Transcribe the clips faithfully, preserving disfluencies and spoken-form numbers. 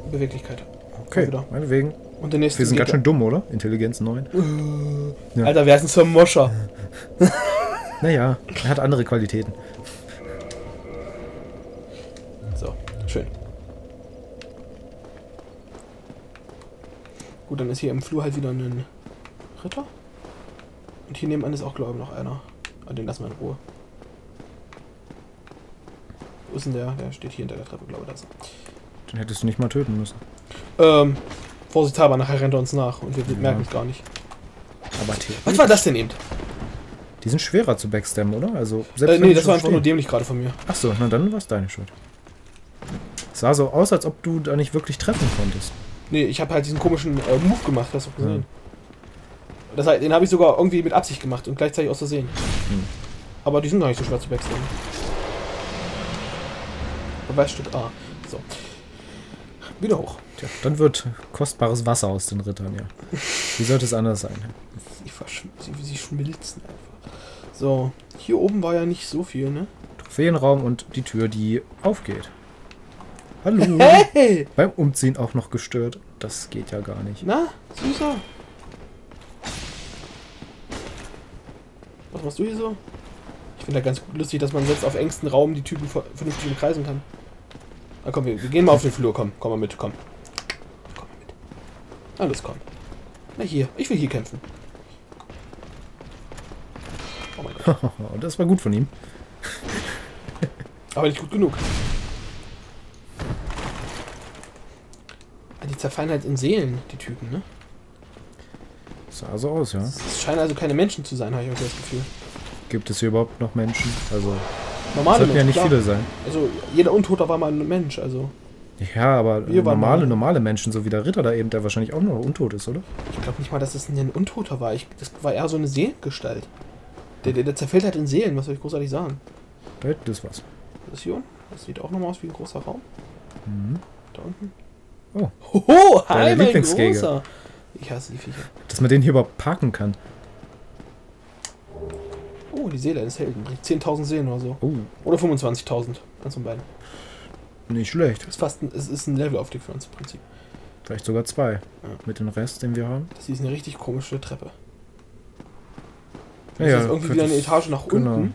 Beweglichkeit. Okay, meinetwegen. Und der nächste Wir sind geht ganz schön dumm, oder? Intelligenz neun. Ja. Alter, wer ist ein Zermoscher? Naja, er hat andere Qualitäten. So, schön. Gut, dann ist hier im Flur halt wieder ein Ritter. Und hier nebenan ist auch, glaube ich, noch einer. Aber den lassen wir in Ruhe. Wo ist denn der? Der steht hier hinter der Treppe, glaube ich. Das. Den hättest du nicht mal töten müssen. Ähm, vorsichtshalber, nachher rennt er uns nach und wir Ja. merken es gar nicht. Aber Was war das denn eben? Die sind schwerer zu backstammen, oder? Also, selbst Äh, wenn nee, die das schon war einfach stehen. nur dämlich gerade von mir. Achso, na dann war es deine Schuld. Es sah so aus, als ob du da nicht wirklich treffen konntest. Nee, ich habe halt diesen komischen äh, Move gemacht, hast du gesehen. Ja. Das heißt, den habe ich sogar irgendwie mit Absicht gemacht und gleichzeitig aus Versehen. Hm. Aber die sind gar nicht so schwer zu backstammen. Beweisstück A. So. Wieder hoch. Tja, dann wird kostbares Wasser aus den Rittern, ja. Wie sollte es anders sein? Sie, verschm sie, sie schmilzen einfach. So, hier oben war ja nicht so viel, ne? Trophäenraum und die Tür, die aufgeht. Hallo. Hey! Beim Umziehen auch noch gestört. Das geht ja gar nicht. Na, Süßer? Was machst du hier so? Ich finde da ganz lustig, dass man selbst auf engstem Raum die Typen vernünftig umkreisen kann. Na komm, wir, wir gehen mal auf den Flur. Komm, komm mal mit, komm. Komm mal mit. Alles komm. Na hier, ich will hier kämpfen. Oh mein Gott. Das war gut von ihm. Aber nicht gut genug. Die zerfallen halt in Seelen, die Typen, ne? Sah so aus, ja. Es scheinen also keine Menschen zu sein, habe ich auch das Gefühl. Gibt es hier überhaupt noch Menschen? Also, Normale sollten ja nicht klar. viele sein. Also, jeder Untoter war mal ein Mensch, also. Ja, aber Wir waren normale, mal- normale Menschen, so wie der Ritter da eben, der wahrscheinlich auch noch untot ist, oder? Ich glaube nicht mal, dass es ein Untoter war. Ich, das war eher so eine Seelengestalt. Der, der, der zerfällt halt in Seelen, was soll ich großartig sagen? Da hinten ist was. Das hier, das sieht auch nochmal aus wie ein großer Raum. Mhm. Da unten. Oh, Hoho, Deine hi, mein Lieblingsgegner. großer. Ich hasse die Viecher. dass man den hier überhaupt parken kann. Oh, die Seele eines Helden. Bringt zehntausend Seelen oder so. Oh, Oder fünfundzwanzigtausend. Eins von beiden. nicht schlecht. Das ist fast ein, es ist ein Levelaufstieg für uns im Prinzip. Vielleicht sogar zwei. Ja. Mit dem Rest, den wir haben. Das hier ist eine richtig komische Treppe. Ja, Das ja, ist irgendwie wieder eine könntest- Etage nach genau. unten.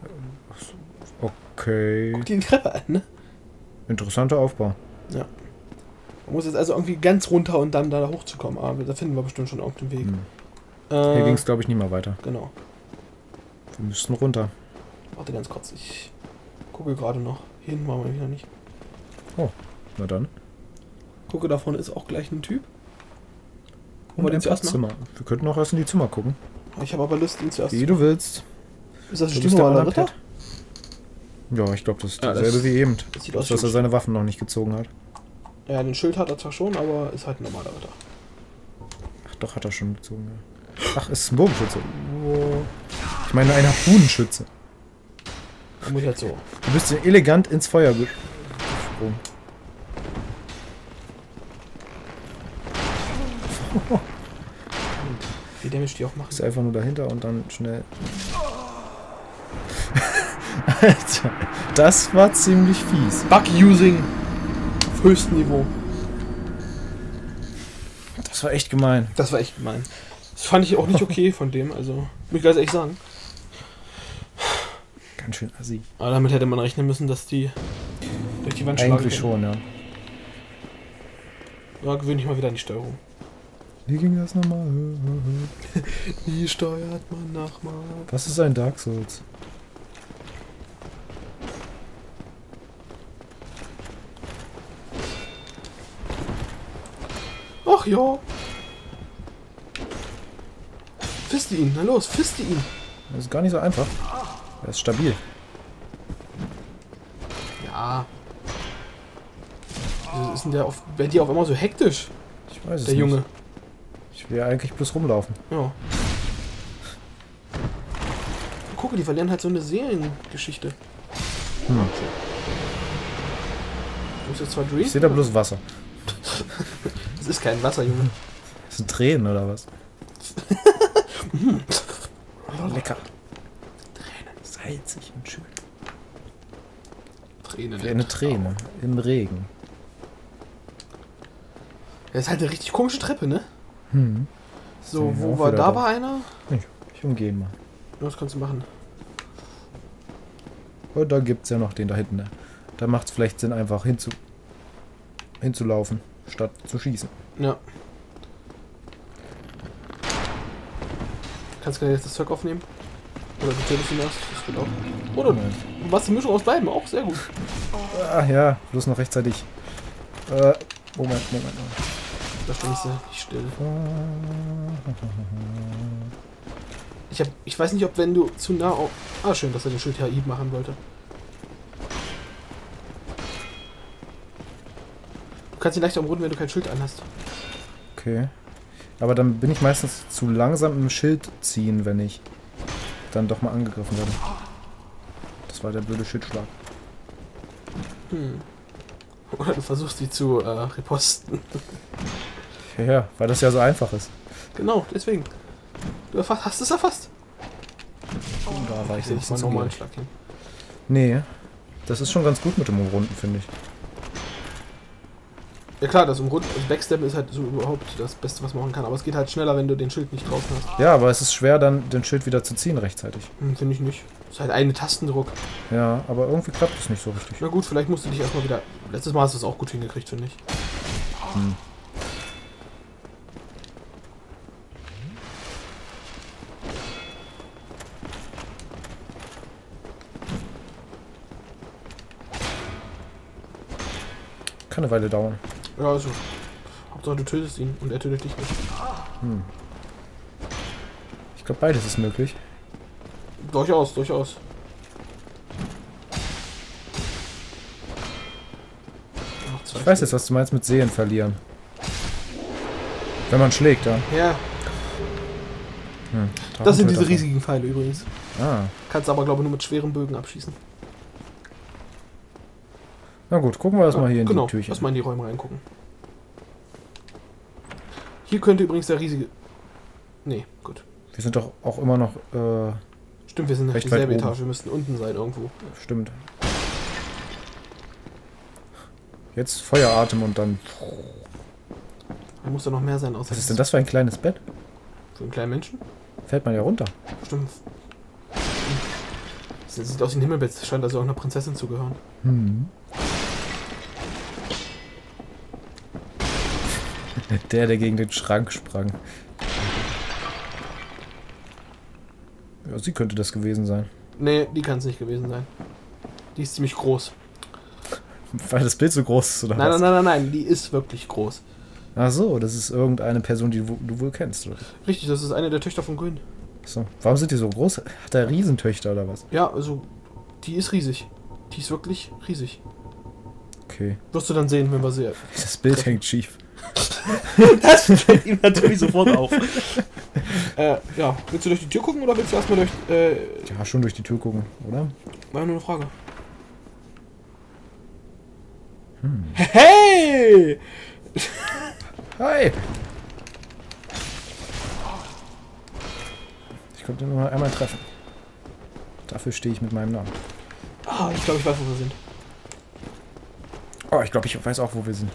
Okay. Guck dir die Treppe an, ne? Interessanter Aufbau. Ja. Man muss jetzt also irgendwie ganz runter und dann da hochzukommen. Aber da finden wir bestimmt schon irgendeinen Weg. Hm. Äh, Hier ging es, glaube ich, nicht mehr weiter. Genau. Wir müssten runter. Warte ganz kurz. Ich gucke gerade noch. Hier hinten waren wir wieder nicht. Oh, na dann. Gucke, da vorne ist auch gleich ein Typ. Und wir den ein zuerst machen? Zimmer. Wir könnten auch erst in die Zimmer gucken. Ich habe aber Lust, ihn zuerst Wie zu du willst. Ist das Du ein bist der stinknormaler Ritter? Ritter? Ja, ich glaube, das ist Ja, das- dasselbe wie eben. Das sieht Bloß, aus dass er wie... seine Waffen noch nicht gezogen hat. Ja, den Schild hat er zwar schon, aber ist halt ein normaler Ritter. Ach, doch, hat er schon gezogen, ja. Ach, ist ein Bogenschütze. Oh. Ich meine, ein Harpunenschütze. Da muss ich halt so. Du bist ja elegant ins Feuer ge- gesprungen. Wie Damage die auch machen. Ist einfach nur dahinter und dann schnell. Alter, das war ziemlich fies. Bug-Using auf höchstem Niveau. Das war echt gemein. Das war echt gemein. Das fand ich auch nicht okay von dem, also muss ich ganz ehrlich sagen. Ganz schön assi. Aber damit hätte man rechnen müssen, dass die durch die Wand schlagen Eigentlich können. schon, ja. Ja, gewöhne ich mal wieder an die Steuerung. Wie ging das nochmal? Wie steuert man nach mal? Was ist ein Dark Souls? Ach ja. Fiste ihn, na los, fiste ihn. Das ist gar nicht so einfach. Er ist stabil. Ja. Wieso ist denn der auf, bei dir auf einmal so hektisch, Ich weiß es der nicht. Junge? Ich will ja eigentlich bloß rumlaufen. Ja. Gucke, die verlieren halt so eine Seelengeschichte. Hm. Du musst jetzt zwar drehen. Ich sehe da bloß Wasser. Das ist kein Wasser, Junge. Das sind Tränen oder was? Lecker. Tränen. Salzig und schön. Tränen. Wie eine Träne im Regen. Das ist halt eine richtig komische Treppe, ne? Hm. So, Ja, wo war wieder da da. bei einer? Ich, ich umgehe ihn mal. Was kannst du machen? Und da gibt es ja noch den da hinten. Ne? Da macht es vielleicht Sinn, einfach hinzu, hinzulaufen, statt zu schießen. Ja. Kannst du jetzt das Zeug aufnehmen? Oder du tötest ihn erst? Das geht auch. Oder du machst die Mischung aus beiden, auch sehr gut. Ah ja, bloß noch rechtzeitig. Äh, Moment, Moment, Moment. Da stehst du nicht still. Ich, hab, ich weiß nicht, ob wenn du zu nah auf... Ah, schön, dass er den Schild Hieb machen wollte. Du kannst ihn leichter umrunden, wenn du kein Schild anhast. Okay. Aber dann bin ich meistens zu langsam im Schild ziehen, wenn ich dann doch mal angegriffen werde. Das war der blöde Schildschlag. Hm. Oder du versuchst die zu äh, reposten. Ja, ja, weil das ja so einfach ist. Genau, deswegen. Du erfass, hast es erfasst. Oh, da war ich Ich sehe nicht mal einen so normalen gierig. Schlag hin. Nee, das ist schon ganz gut mit dem Umrunden, finde ich. Ja klar, das Umrunden, das Backstep ist halt so überhaupt das Beste, was man machen kann. Aber es geht halt schneller, wenn du den Schild nicht draußen hast. Ja, aber es ist schwer, dann den Schild wieder zu ziehen rechtzeitig. Hm, finde ich nicht. Das ist halt eine Tastendruck. Ja, aber irgendwie klappt es nicht so richtig. Na gut, vielleicht musst du dich erstmal wieder... Letztes Mal hast du es auch gut hingekriegt, finde ich. Hm. Kann eine Weile dauern. Ja, also... Hauptsache du tötest ihn und er tötet dich nicht. Hm. Ich glaube, beides ist möglich. Durchaus, durchaus. Noch zwei Ich weiß Stück. jetzt, was du meinst mit Sehen verlieren. Wenn man schlägt, ja. Ja, Hm. das sind diese Drachentöter. riesigen Pfeile übrigens. Ah. Kannst aber, glaube ich, nur mit schweren Bögen abschießen. Na gut, gucken wir erstmal Ja, hier in genau, die Türchen. lass mal in die Räume reingucken. Hier könnte übrigens der riesige... Nee, gut. Wir sind doch auch immer noch, äh, Stimmt, wir sind auf Recht weit dieselbe oben. Etage. Wir müssten unten sein irgendwo. stimmt. Jetzt Feueratem und dann... Da muss da noch mehr sein, außer Was ist denn das für ein kleines Bett? für einen kleinen Menschen. Fällt man ja runter. Stimmt. Das sieht aus wie ein Himmelbett. Das scheint also auch einer Prinzessin zu gehören. Hm. Der, der gegen den Schrank sprang. Ja, sie könnte das gewesen sein. Nee, die kann es nicht gewesen sein. Die ist ziemlich groß. Weil das Bild so groß ist, oder Nein, was? nein, nein, nein, nein, die ist wirklich groß. Ach so, das ist irgendeine Person, die du, du wohl kennst, oder? Richtig, das ist eine der Töchter von Gwyn. So. Warum sind die so groß? Hat er Riesentöchter oder was? Ja, also, die ist riesig. Die ist wirklich riesig. Okay. Wirst du dann sehen, wenn wir sie... Das Bild hängt schief. Das fällt ihm natürlich sofort auf. äh, ja, willst du durch die Tür gucken oder willst du erstmal durch... Äh, Ja, schon durch die Tür gucken, oder? war nur eine Frage. Hm. Hey! Hi! Ich konnte nur mal einmal treffen. Dafür stehe ich mit meinem Namen. Ah, ich glaube, ich weiß, wo wir sind. Oh, ich glaube, ich weiß auch, wo wir sind.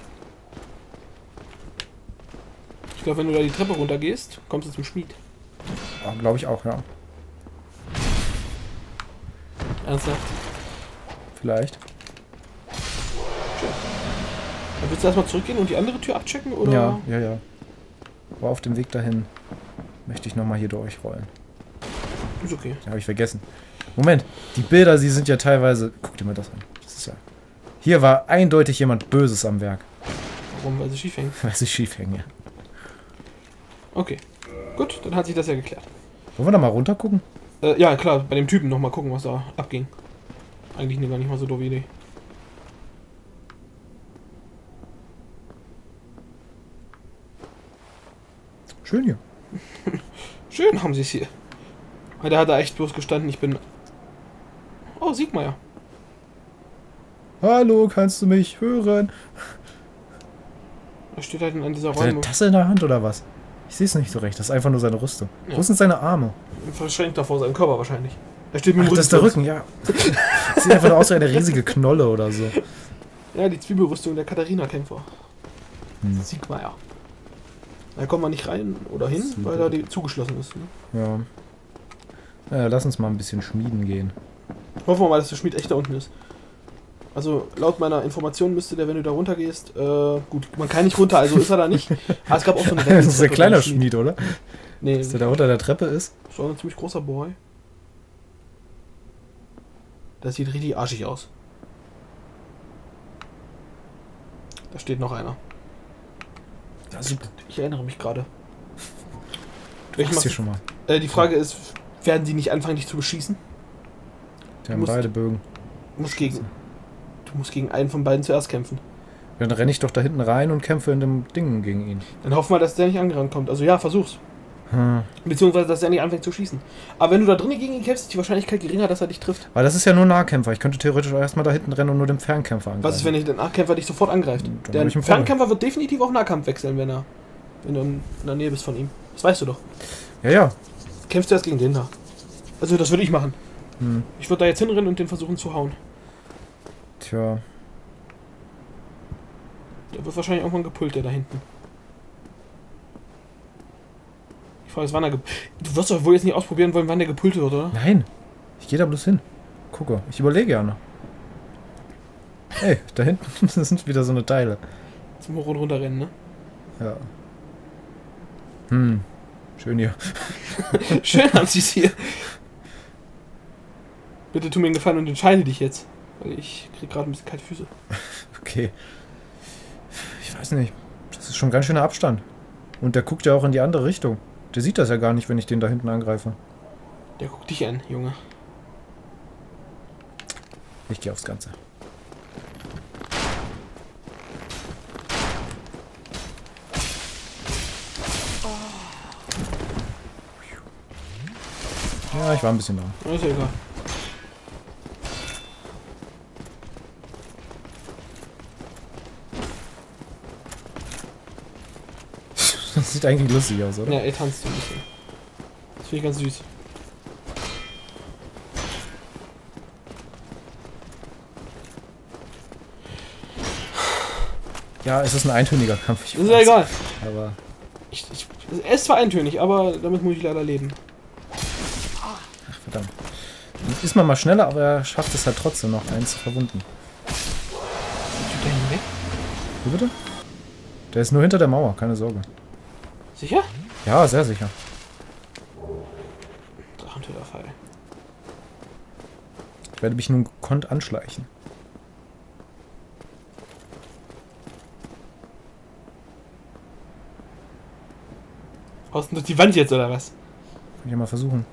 Ich glaube, wenn du da die Treppe runter gehst, kommst du zum Schmied. Oh, glaube ich auch, ja. Ernsthaft? Vielleicht. Dann willst du erstmal zurückgehen und die andere Tür abchecken, oder? Ja, ja, ja. Aber auf dem Weg dahin möchte ich nochmal hier durchrollen. Ist okay. Ja, habe ich vergessen. Moment, die Bilder, sie sind ja teilweise... Guck dir mal das an. Das ist ja... Hier war eindeutig jemand Böses am Werk. Warum? Weil sie schief hängen. Weil sie schief hängen, ja. Okay. Gut, dann hat sich das ja geklärt. Wollen wir da mal runter gucken? Äh, ja, klar, bei dem Typen nochmal gucken, was da abging. Eigentlich eine gar nicht mal so doofe Idee. Schön hier. Schön haben sie es hier. Da hat er echt bloß gestanden, ich bin... Oh, Siegmeier. Hallo, kannst du mich hören? Er steht halt in einer dieser Hat er eine Räume. Tasse in der Hand oder was? Ich sehe es nicht so recht. Das ist einfach nur seine Rüstung. Ja. Wo sind seine Arme? Verschränkt da vor seinem Körper wahrscheinlich. Er steht mit Ach, dem das ist der Rücken. Rücken, ja. Sieht einfach nur aus wie eine riesige Knolle oder so. Ja, die Zwiebelrüstung der Katharina-Kämpfer. Hm. Siegmeier. Da kommt man nicht rein oder hin, weil da die zugeschlossen ist. Ne? Ja. Naja, lass uns mal ein bisschen schmieden gehen. Hoffen wir mal, dass der Schmied echt da unten ist. Also laut meiner Information müsste der, wenn du da runter gehst, äh, gut, man kann nicht runter, also ist er da nicht. Aber es gab auch so eine Das ist ein kleiner Schmied, oder? Nee. Dass der da unter der Treppe ist. Das war ein ziemlich großer Boy. Das sieht richtig arschig aus. Da steht noch einer. Das Ich erinnere mich gerade. Du hast hier schon mal. Äh, die Frage ist, werden sie nicht anfangen, dich zu beschießen? Die haben beide Bögen. Du musst, gegen, du musst gegen einen von beiden zuerst kämpfen. Dann renne ich doch da hinten rein und kämpfe in dem Ding gegen ihn. Dann hoffen wir, dass der nicht angerannt kommt. Also ja, versuch's. Hm. Beziehungsweise, dass er nicht anfängt zu schießen. Aber wenn du da drinnen gegen ihn kämpfst, ist die Wahrscheinlichkeit geringer, dass er dich trifft. Weil das ist ja nur Nahkämpfer. Ich könnte theoretisch auch erstmal da hinten rennen und nur den Fernkämpfer angreifen. Was ist, wenn der Nahkämpfer dich sofort angreift? Dann Der hab ich ihn Fernkämpfer wird definitiv auf Nahkampf wechseln, wenn er wenn du in der Nähe bist von ihm. Das weißt du doch. Ja, ja. Kämpfst du erst gegen den da. Also das würde ich machen. Hm. Ich würde da jetzt hinrennen und den versuchen zu hauen. Tja. Der wird wahrscheinlich irgendwann gepult, der da hinten. Ich frage, wann er gepult. Du wirst doch wohl jetzt nicht ausprobieren wollen, wann der gepult wird, oder? Nein. Ich gehe da bloß hin. Gucke. Ich überlege ja noch. Hey, da hinten sind wieder so eine Teile. Zum Hoch- und Runterrennen, ne? Ja. Hm. Schön hier. Schön haben sie es hier. Bitte tu mir einen Gefallen und entscheide dich jetzt. Weil ich krieg gerade ein bisschen kalte Füße. Okay. Ich weiß nicht. Das ist schon ganz schöner Abstand. Und der guckt ja auch in die andere Richtung. Der sieht das ja gar nicht, wenn ich den da hinten angreife. Der guckt dich an, Junge. Ich gehe aufs Ganze. Ja, ich war ein bisschen da. Ja, ist ja egal. Das sieht eigentlich lustig aus, oder? Ja, er tanzt so ein bisschen. Das finde ich ganz süß. Ja, es ist ein eintöniger Kampf. Ich Ist ja egal. Aber Ich, ich, er ist zwar eintönig, aber damit muss ich leider leben. ach, verdammt. Dann ist man mal schneller, aber er schafft es halt trotzdem noch, einen zu verwunden. Tut der hin weg? Wie bitte? Der ist nur hinter der Mauer, keine Sorge. Sicher? Ja, sehr sicher. Drachentöterfall. Ich werde mich nun gekonnt anschleichen. Haust du durch die Wand jetzt, oder was? Kann ich ja mal versuchen.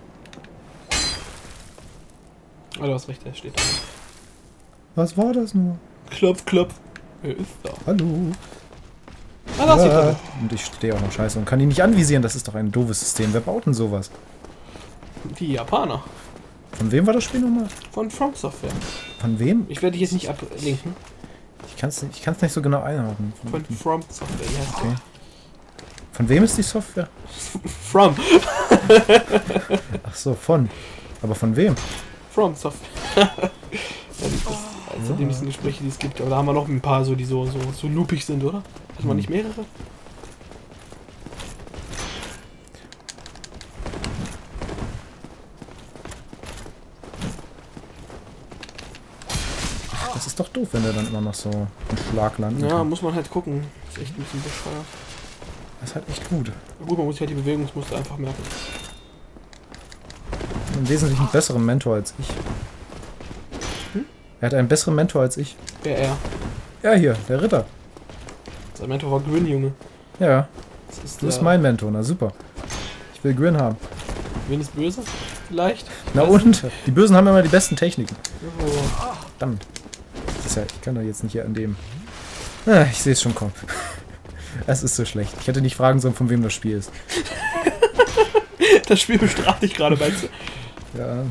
Oh, du hast recht, er steht da. Was war das nur? Klopf, klopf. Er ist da. Hallo. Ah, da ist die Ja. Treppe. Und ich stehe auch noch scheiße und kann ihn nicht anvisieren. Das ist doch ein doofes System. Wer baut denn sowas? Die Japaner. Von wem war das Spiel nochmal? Von From Software. Von wem? Ich werde dich jetzt nicht ablinken. Ich kann es ich kann's nicht so genau einordnen. Von From Software. Die heißt Okay. Von wem ist die Software? From. Ach so, von. Aber von wem? From Software. Ja, das ist eines der dämlichsten Gespräche, die es gibt. Aber da haben wir noch ein paar, so, die so, so, so loopig sind, oder? Hat man nicht mehrere? Das ist doch doof, wenn der dann immer noch so einen Schlag landen Ja, kann. muss man halt gucken. Das ist echt ein bisschen bescheuert. Das ist halt echt gut. Gut, man muss sich halt die Bewegungsmuster einfach merken. Einen wesentlich besseren Mentor als ich. Hm? Er hat einen besseren Mentor als ich. Wer er? Ja, hier, der Ritter. Sein Mentor war Gwyn, Junge. Ja, Das ist, du bist der- mein Mentor. Na super. Ich will Gwyn haben. Gwyn ist böse? Vielleicht? Na Weiß und? Die Bösen haben immer die besten Techniken. nicht. Verdammt. Das ist ja, ich kann doch jetzt nicht hier an dem... Ah, ich sehe es schon kommen. Es ist so schlecht. Ich hätte nicht fragen sollen, von wem das Spiel ist. Das Spiel bestraft dich gerade, meinst du? Ja.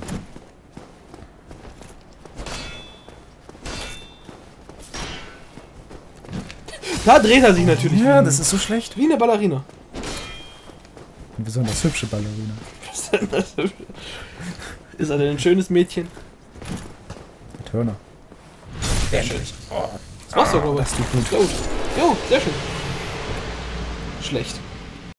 Da dreht er sich natürlich. Ja, wie, das ist so schlecht. wie eine Ballerina. Eine besonders hübsche Ballerina. Ist er denn ein schönes Mädchen? Mit Hörner. Endlich. Das machst du, glaube ich. Das tut gut. Gut. Jo, sehr schön. Schlecht.